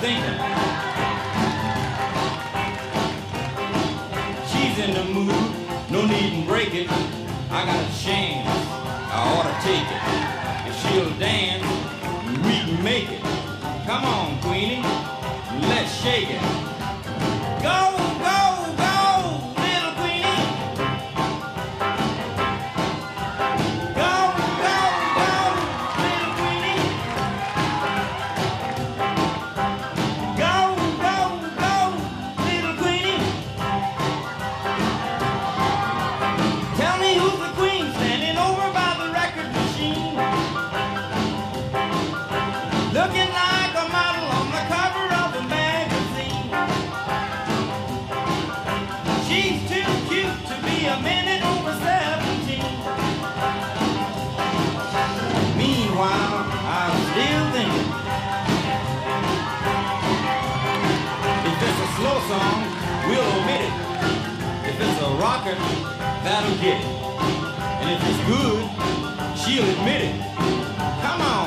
thinking. She's in the mood, no need in breaking. I got a chance, I ought to take it. If she'll dance, we can make it. Come on, Queenie, let's shake it. Go, go, go, little Queenie. Go, go, go, little Queenie. Go, go, go, little Queenie. Tell me who's the queen standing over by the record machine, looking like a model on the cover of a magazine. She's too cute to be a minute over 17. Meanwhile, I'm still thinking, if it's a slow song, we'll omit it. If it's a rocker, that'll get it. And if it's good, she'll admit it. Come on.